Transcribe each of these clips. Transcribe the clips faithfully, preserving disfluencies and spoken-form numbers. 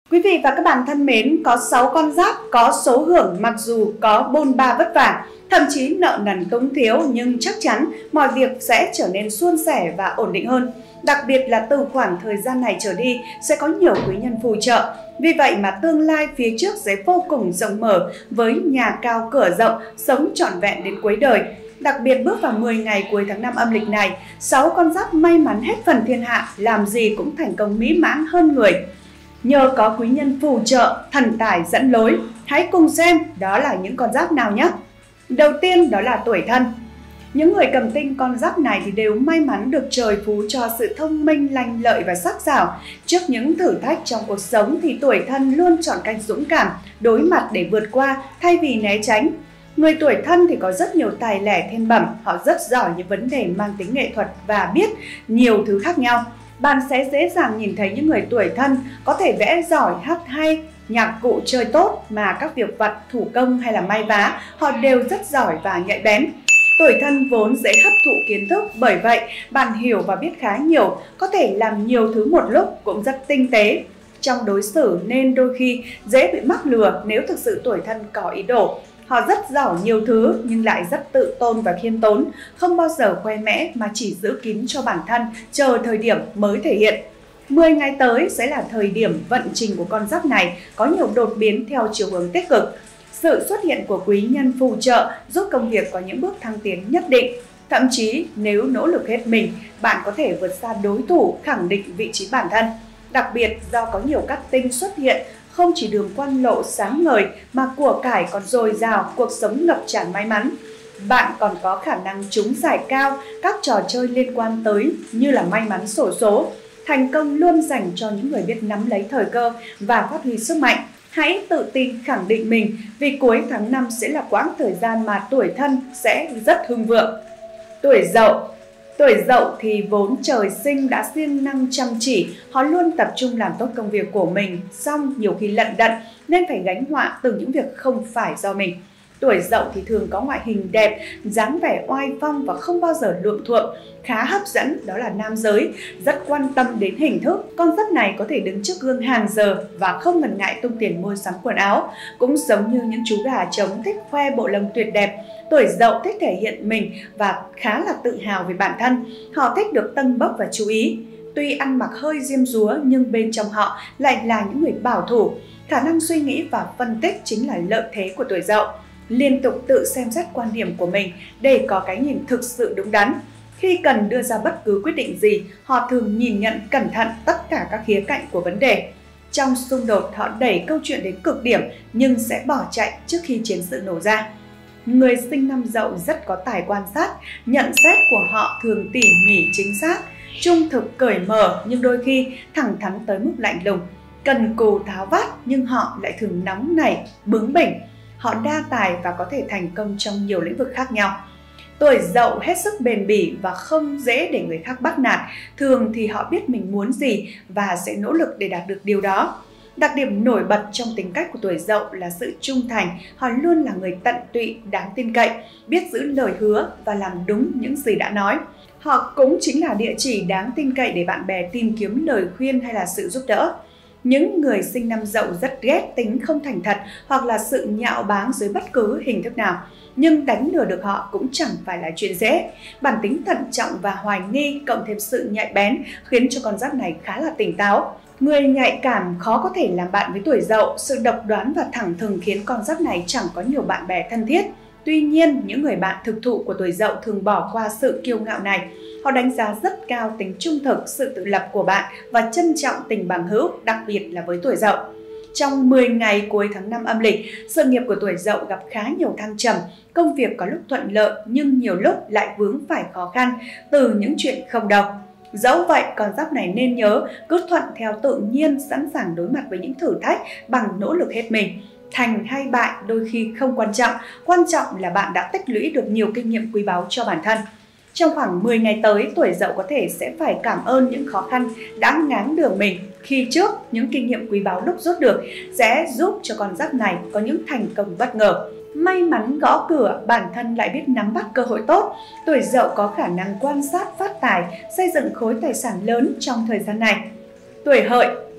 Quý vị và các bạn thân mến, có sáu con giáp có số hưởng mặc dù có bôn ba vất vả, thậm chí nợ nần túng thiếu, nhưng chắc chắn mọi việc sẽ trở nên suôn sẻ và ổn định hơn. Đặc biệt là từ khoảng thời gian này trở đi sẽ có nhiều quý nhân phù trợ. Vì vậy mà tương lai phía trước sẽ vô cùng rộng mở với nhà cao cửa rộng, sống trọn vẹn đến cuối đời. Đặc biệt bước vào mười ngày cuối tháng năm âm lịch này, sáu con giáp may mắn hết phần thiên hạ, làm gì cũng thành công mỹ mãn hơn người. Nhờ có quý nhân phù trợ, thần tài dẫn lối. Hãy cùng xem đó là những con giáp nào nhé. Đầu tiên đó là tuổi Thân. Những người cầm tinh con giáp này thì đều may mắn được trời phú cho sự thông minh, lanh lợi và sắc sảo. Trước những thử thách trong cuộc sống thì tuổi Thân luôn chọn cách dũng cảm, đối mặt để vượt qua thay vì né tránh. Người tuổi Thân thì có rất nhiều tài lẻ thiên bẩm, họ rất giỏi những vấn đề mang tính nghệ thuật và biết nhiều thứ khác nhau. Bạn sẽ dễ dàng nhìn thấy những người tuổi Thân có thể vẽ giỏi, hát hay, nhạc cụ chơi tốt, mà các việc vặt, thủ công hay là may vá họ đều rất giỏi và nhạy bén. Tuổi Thân vốn dễ hấp thụ kiến thức, bởi vậy bạn hiểu và biết khá nhiều, có thể làm nhiều thứ một lúc, cũng rất tinh tế trong đối xử, nên đôi khi dễ bị mắc lừa nếu thực sự tuổi Thân có ý đồ. Họ rất giỏi nhiều thứ nhưng lại rất tự tôn và khiêm tốn, không bao giờ khoe mẽ mà chỉ giữ kín cho bản thân, chờ thời điểm mới thể hiện. mười ngày tới sẽ là thời điểm vận trình của con giáp này có nhiều đột biến theo chiều hướng tích cực. Sự xuất hiện của quý nhân phù trợ giúp công việc có những bước thăng tiến nhất định. Thậm chí nếu nỗ lực hết mình, bạn có thể vượt xa đối thủ, khẳng định vị trí bản thân. Đặc biệt do có nhiều các tinh xuất hiện, không chỉ đường quan lộ sáng ngời mà của cải còn dồi dào, cuộc sống ngập tràn may mắn. Bạn còn có khả năng trúng giải cao các trò chơi liên quan tới như là may mắn xổ số. Thành công luôn dành cho những người biết nắm lấy thời cơ và phát huy sức mạnh. Hãy tự tin khẳng định mình, vì cuối tháng năm sẽ là quãng thời gian mà tuổi Thân sẽ rất hưng vượng. Tuổi Dậu. Tuổi Dậu thì vốn trời sinh đã siêng năng chăm chỉ, họ luôn tập trung làm tốt công việc của mình, song nhiều khi lận đận nên phải gánh họa từ những việc không phải do mình. Tuổi Dậu thì thường có ngoại hình đẹp, dáng vẻ oai phong và không bao giờ luộm thuộm, khá hấp dẫn, đó là nam giới, rất quan tâm đến hình thức. Con giáp này có thể đứng trước gương hàng giờ và không ngần ngại tung tiền mua sắm quần áo. Cũng giống như những chú gà trống thích khoe bộ lông tuyệt đẹp, tuổi Dậu thích thể hiện mình và khá là tự hào về bản thân. Họ thích được tâng bốc và chú ý. Tuy ăn mặc hơi diêm dúa nhưng bên trong họ lại là những người bảo thủ. Khả năng suy nghĩ và phân tích chính là lợi thế của tuổi Dậu. Liên tục tự xem xét quan điểm của mình để có cái nhìn thực sự đúng đắn. Khi cần đưa ra bất cứ quyết định gì, họ thường nhìn nhận cẩn thận tất cả các khía cạnh của vấn đề. Trong xung đột, họ đẩy câu chuyện đến cực điểm nhưng sẽ bỏ chạy trước khi chiến sự nổ ra. Người sinh năm Dậu rất có tài quan sát, nhận xét của họ thường tỉ mỉ chính xác, trung thực cởi mở nhưng đôi khi thẳng thắn tới mức lạnh lùng. Cần cù tháo vát nhưng họ lại thường nóng nảy, bướng bỉnh. Họ đa tài và có thể thành công trong nhiều lĩnh vực khác nhau. Tuổi Dậu hết sức bền bỉ và không dễ để người khác bắt nạt. Thường thì họ biết mình muốn gì và sẽ nỗ lực để đạt được điều đó. Đặc điểm nổi bật trong tính cách của tuổi Dậu là sự trung thành. Họ luôn là người tận tụy, đáng tin cậy, biết giữ lời hứa và làm đúng những gì đã nói. Họ cũng chính là địa chỉ đáng tin cậy để bạn bè tìm kiếm lời khuyên hay là sự giúp đỡ. Những người sinh năm Dậu rất ghét tính không thành thật hoặc là sự nhạo báng dưới bất cứ hình thức nào. Nhưng đánh lừa được họ cũng chẳng phải là chuyện dễ. Bản tính thận trọng và hoài nghi cộng thêm sự nhạy bén khiến cho con giáp này khá là tỉnh táo. Người nhạy cảm khó có thể làm bạn với tuổi Dậu. Sự độc đoán và thẳng thừng khiến con giáp này chẳng có nhiều bạn bè thân thiết. Tuy nhiên, những người bạn thực thụ của tuổi Dậu thường bỏ qua sự kiêu ngạo này. Họ đánh giá rất cao tính trung thực, sự tự lập của bạn và trân trọng tình bằng hữu, đặc biệt là với tuổi Dậu. Trong mười ngày cuối tháng năm âm lịch, sự nghiệp của tuổi Dậu gặp khá nhiều thăng trầm, công việc có lúc thuận lợi nhưng nhiều lúc lại vướng phải khó khăn từ những chuyện không đâu. Dẫu vậy, con giáp này nên nhớ cứ thuận theo tự nhiên, sẵn sàng đối mặt với những thử thách bằng nỗ lực hết mình. Thành hay bại đôi khi không quan trọng, quan trọng là bạn đã tích lũy được nhiều kinh nghiệm quý báu cho bản thân. Trong khoảng mười ngày tới, tuổi Dậu có thể sẽ phải cảm ơn những khó khăn đã ngáng đường mình. Khi trước, những kinh nghiệm quý báu lúc rút được sẽ giúp cho con giáp này có những thành công bất ngờ. May mắn gõ cửa, bản thân lại biết nắm bắt cơ hội tốt. Tuổi Dậu có khả năng quan sát phát tài, xây dựng khối tài sản lớn trong thời gian này. Tuổi Hợi.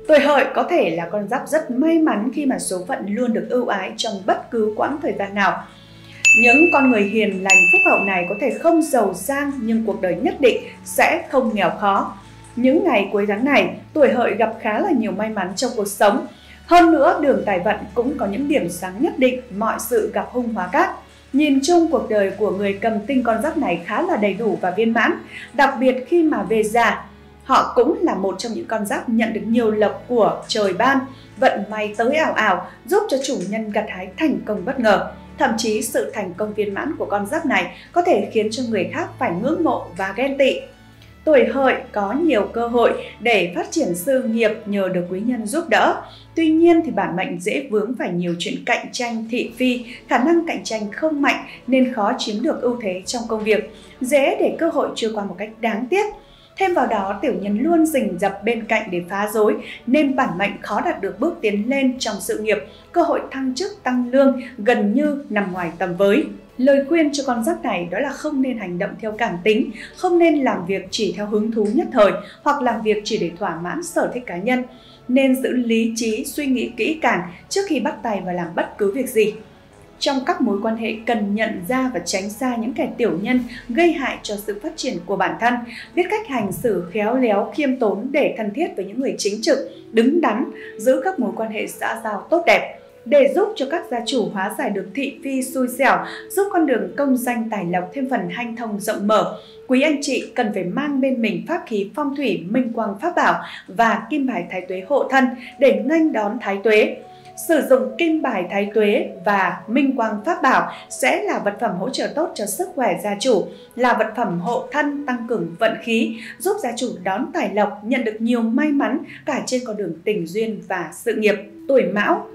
Tuổi Hợi có thể là con giáp rất may mắn khi mà số phận luôn được ưu ái trong bất cứ quãng thời gian nào. Những con người hiền lành phúc hậu này có thể không giàu sang nhưng cuộc đời nhất định sẽ không nghèo khó. Những ngày cuối tháng này, tuổi Hợi gặp khá là nhiều may mắn trong cuộc sống. Hơn nữa, đường tài vận cũng có những điểm sáng nhất định, mọi sự gặp hung hóa cát. Nhìn chung, cuộc đời của người cầm tinh con giáp này khá là đầy đủ và viên mãn, đặc biệt khi mà về già. Họ cũng là một trong những con giáp nhận được nhiều lộc của trời ban, vận may tới ảo ảo, giúp cho chủ nhân gặt hái thành công bất ngờ. Thậm chí sự thành công viên mãn của con giáp này có thể khiến cho người khác phải ngưỡng mộ và ghen tị. Tuổi Hợi có nhiều cơ hội để phát triển sự nghiệp nhờ được quý nhân giúp đỡ. Tuy nhiên thì bản mệnh dễ vướng phải nhiều chuyện cạnh tranh thị phi, khả năng cạnh tranh không mạnh nên khó chiếm được ưu thế trong công việc, dễ để cơ hội trôi qua một cách đáng tiếc. Thêm vào đó, tiểu nhân luôn rình rập bên cạnh để phá rối nên bản mệnh khó đạt được bước tiến lên trong sự nghiệp, cơ hội thăng chức tăng lương gần như nằm ngoài tầm với. Lời khuyên cho con giáp này đó là không nên hành động theo cảm tính, không nên làm việc chỉ theo hứng thú nhất thời hoặc làm việc chỉ để thỏa mãn sở thích cá nhân. Nên giữ lý trí, suy nghĩ kỹ càng trước khi bắt tay vào làm bất cứ việc gì. Trong các mối quan hệ cần nhận ra và tránh xa những kẻ tiểu nhân gây hại cho sự phát triển của bản thân, biết cách hành xử khéo léo, khiêm tốn để thân thiết với những người chính trực, đứng đắn, giữ các mối quan hệ xã giao tốt đẹp. Để giúp cho các gia chủ hóa giải được thị phi xui xẻo, giúp con đường công danh tài lộc thêm phần hanh thông rộng mở, quý anh chị cần phải mang bên mình pháp khí phong thủy minh quang pháp bảo và kim bài thái tuế hộ thân để nghênh đón thái tuế. Sử dụng kim bài thái tuế và minh quang pháp bảo sẽ là vật phẩm hỗ trợ tốt cho sức khỏe gia chủ, là vật phẩm hộ thân tăng cường vận khí, giúp gia chủ đón tài lộc, nhận được nhiều may mắn cả trên con đường tình duyên và sự nghiệp. Tuổi Mão.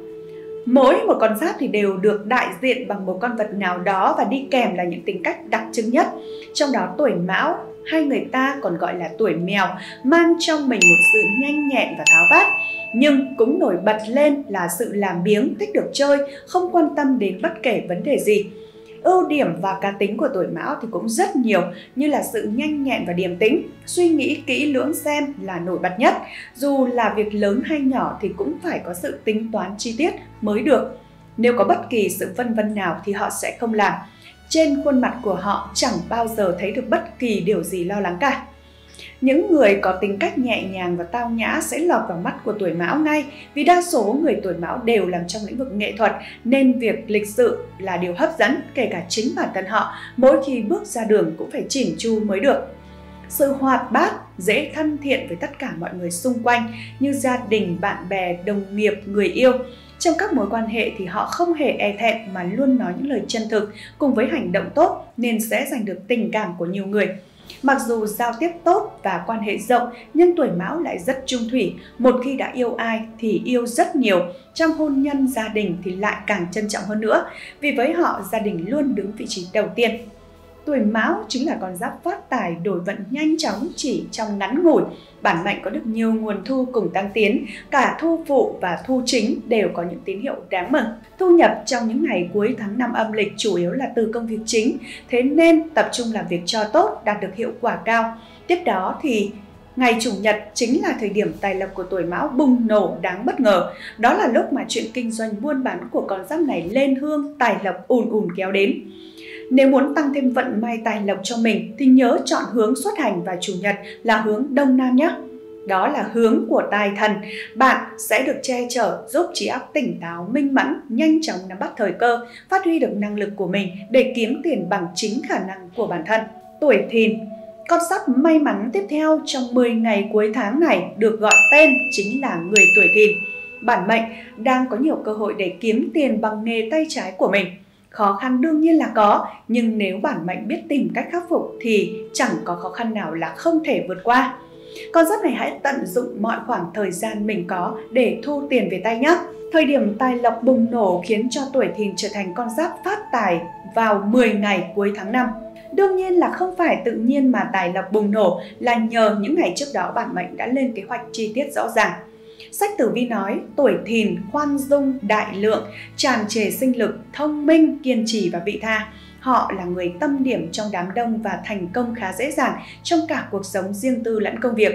Mỗi một con giáp thì đều được đại diện bằng một con vật nào đó và đi kèm là những tính cách đặc trưng nhất. Trong đó tuổi Mão, hay người ta còn gọi là tuổi mèo, mang trong mình một sự nhanh nhẹn và tháo vát. Nhưng cũng nổi bật lên là sự làm biếng, thích được chơi, không quan tâm đến bất kể vấn đề gì. Ưu điểm và cá tính của tuổi Mão thì cũng rất nhiều, như là sự nhanh nhẹn và điềm tĩnh, suy nghĩ kỹ lưỡng xem là nổi bật nhất. Dù là việc lớn hay nhỏ thì cũng phải có sự tính toán chi tiết mới được. Nếu có bất kỳ sự vân vân nào thì họ sẽ không làm. Trên khuôn mặt của họ chẳng bao giờ thấy được bất kỳ điều gì lo lắng cả. Những người có tính cách nhẹ nhàng và tao nhã sẽ lọt vào mắt của tuổi Mão ngay, vì đa số người tuổi Mão đều làm trong lĩnh vực nghệ thuật nên việc lịch sự là điều hấp dẫn, kể cả chính bản thân họ, mỗi khi bước ra đường cũng phải chỉn chu mới được. Sự hoạt bát, dễ thân thiện với tất cả mọi người xung quanh như gia đình, bạn bè, đồng nghiệp, người yêu. Trong các mối quan hệ thì họ không hề e thẹn mà luôn nói những lời chân thực cùng với hành động tốt nên sẽ giành được tình cảm của nhiều người. Mặc dù giao tiếp tốt và quan hệ rộng nhưng tuổi Mão lại rất chung thủy, một khi đã yêu ai thì yêu rất nhiều, trong hôn nhân gia đình thì lại càng trân trọng hơn nữa, vì với họ gia đình luôn đứng vị trí đầu tiên. Tuổi Mão chính là con giáp phát tài đổi vận nhanh chóng chỉ trong ngắn ngủi. Bản mệnh có được nhiều nguồn thu cùng tăng tiến, cả thu phụ và thu chính đều có những tín hiệu đáng mừng. Thu nhập trong những ngày cuối tháng năm âm lịch chủ yếu là từ công việc chính, thế nên tập trung làm việc cho tốt, đạt được hiệu quả cao. Tiếp đó thì ngày Chủ nhật chính là thời điểm tài lộc của tuổi Mão bùng nổ đáng bất ngờ. Đó là lúc mà chuyện kinh doanh buôn bán của con giáp này lên hương, tài lộc ùn ùn kéo đến. Nếu muốn tăng thêm vận may tài lộc cho mình thì nhớ chọn hướng xuất hành vào Chủ nhật là hướng Đông Nam nhé. Đó là hướng của tài thần. Bạn sẽ được che chở, giúp trí óc tỉnh táo, minh mẫn, nhanh chóng nắm bắt thời cơ, phát huy được năng lực của mình để kiếm tiền bằng chính khả năng của bản thân. Tuổi Thìn. Con giáp may mắn tiếp theo trong mười ngày cuối tháng này được gọi tên chính là người tuổi Thìn. Bản mệnh đang có nhiều cơ hội để kiếm tiền bằng nghề tay trái của mình. Khó khăn đương nhiên là có, nhưng nếu bản mệnh biết tìm cách khắc phục thì chẳng có khó khăn nào là không thể vượt qua. Con giáp này hãy tận dụng mọi khoảng thời gian mình có để thu tiền về tay nhé. Thời điểm tài lộc bùng nổ khiến cho tuổi Thìn trở thành con giáp phát tài vào mười ngày cuối tháng năm. Đương nhiên là không phải tự nhiên mà tài lộc bùng nổ, là nhờ những ngày trước đó bản mệnh đã lên kế hoạch chi tiết rõ ràng. Sách Tử Vi nói tuổi Thìn khoan dung, đại lượng, tràn trề sinh lực, thông minh, kiên trì và vị tha. Họ là người tâm điểm trong đám đông và thành công khá dễ dàng trong cả cuộc sống riêng tư lẫn công việc.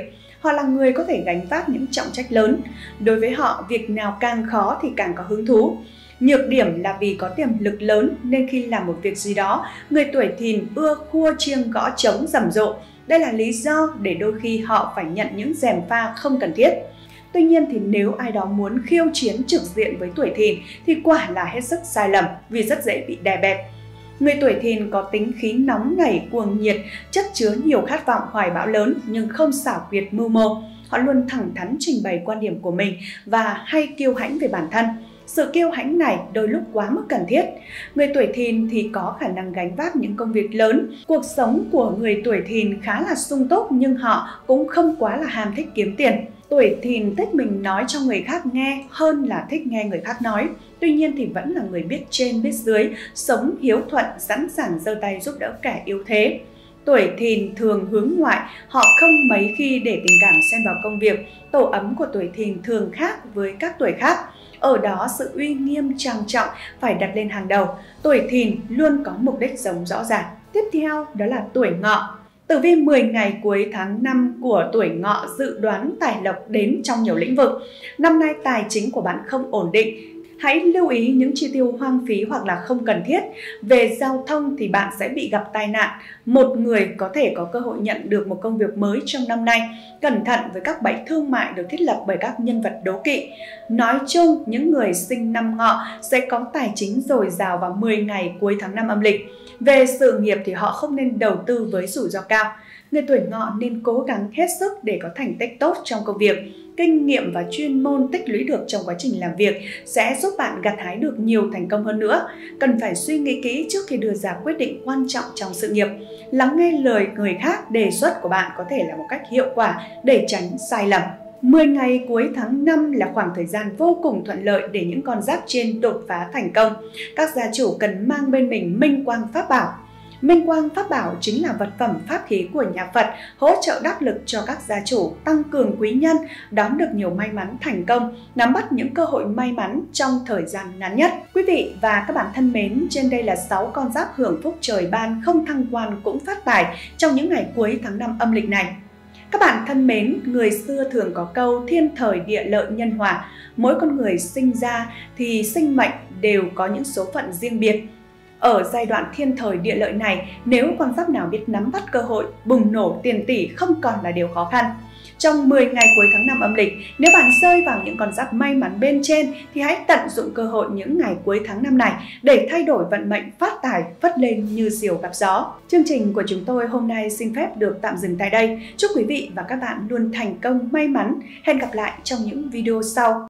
Họ là người có thể gánh vác những trọng trách lớn. Đối với họ, việc nào càng khó thì càng có hứng thú. Nhược điểm là vì có tiềm lực lớn nên khi làm một việc gì đó, người tuổi Thìn ưa khua chiêng gõ trống rầm rộ. Đây là lý do để đôi khi họ phải nhận những gièm pha không cần thiết. Tuy nhiên thì nếu ai đó muốn khiêu chiến trực diện với tuổi Thìn thì quả là hết sức sai lầm vì rất dễ bị đè bẹp. Người tuổi Thìn có tính khí nóng nảy, cuồng nhiệt, chất chứa nhiều khát vọng hoài bão lớn nhưng không xảo quyệt mưu mô. Họ luôn thẳng thắn trình bày quan điểm của mình và hay kiêu hãnh về bản thân. Sự kiêu hãnh này đôi lúc quá mức cần thiết. Người tuổi Thìn thì có khả năng gánh vác những công việc lớn. Cuộc sống của người tuổi Thìn khá là sung túc nhưng họ cũng không quá là ham thích kiếm tiền. Tuổi Thìn thích mình nói cho người khác nghe hơn là thích nghe người khác nói. Tuy nhiên thì vẫn là người biết trên biết dưới, sống hiếu thuận, sẵn sàng giơ tay giúp đỡ kẻ yếu thế. Tuổi Thìn thường hướng ngoại, họ không mấy khi để tình cảm xen vào công việc. Tổ ấm của tuổi Thìn thường khác với các tuổi khác. Ở đó sự uy nghiêm trang trọng phải đặt lên hàng đầu. Tuổi Thìn luôn có mục đích sống rõ ràng. Tiếp theo đó là tuổi Ngọ. Tử vi mười ngày cuối tháng năm của tuổi Ngọ dự đoán tài lộc đến trong nhiều lĩnh vực. Năm nay tài chính của bạn không ổn định. Hãy lưu ý những chi tiêu hoang phí hoặc là không cần thiết. Về giao thông thì bạn sẽ bị gặp tai nạn. Một người có thể có cơ hội nhận được một công việc mới trong năm nay. Cẩn thận với các bẫy thương mại được thiết lập bởi các nhân vật đố kỵ. Nói chung, những người sinh năm Ngọ sẽ có tài chính dồi dào vào mười ngày cuối tháng năm âm lịch. Về sự nghiệp thì họ không nên đầu tư với rủi ro cao. Người tuổi Ngọ nên cố gắng hết sức để có thành tích tốt trong công việc. Kinh nghiệm và chuyên môn tích lũy được trong quá trình làm việc sẽ giúp bạn gặt hái được nhiều thành công hơn nữa. Cần phải suy nghĩ kỹ trước khi đưa ra quyết định quan trọng trong sự nghiệp. Lắng nghe lời người khác đề xuất của bạn có thể là một cách hiệu quả để tránh sai lầm. mười ngày cuối tháng năm là khoảng thời gian vô cùng thuận lợi để những con giáp trên đột phá thành công. Các gia chủ cần mang bên mình minh quang pháp bảo. Minh quang pháp bảo chính là vật phẩm pháp khí của nhà Phật, hỗ trợ đắc lực cho các gia chủ, tăng cường quý nhân, đón được nhiều may mắn thành công, nắm bắt những cơ hội may mắn trong thời gian ngắn nhất. Quý vị và các bạn thân mến, trên đây là sáu con giáp hưởng phúc trời ban, không thăng quan cũng phát tài trong những ngày cuối tháng năm âm lịch này. Các bạn thân mến, người xưa thường có câu thiên thời địa lợi nhân hòa. Mỗi con người sinh ra thì sinh mệnh đều có những số phận riêng biệt. Ở giai đoạn thiên thời địa lợi này, nếu con giáp nào biết nắm bắt cơ hội, bùng nổ tiền tỷ không còn là điều khó khăn. Trong mười ngày cuối tháng năm âm lịch, nếu bạn rơi vào những con giáp may mắn bên trên thì hãy tận dụng cơ hội những ngày cuối tháng năm này để thay đổi vận mệnh phát tài phất lên như diều gặp gió. Chương trình của chúng tôi hôm nay xin phép được tạm dừng tại đây. Chúc quý vị và các bạn luôn thành công may mắn. Hẹn gặp lại trong những video sau.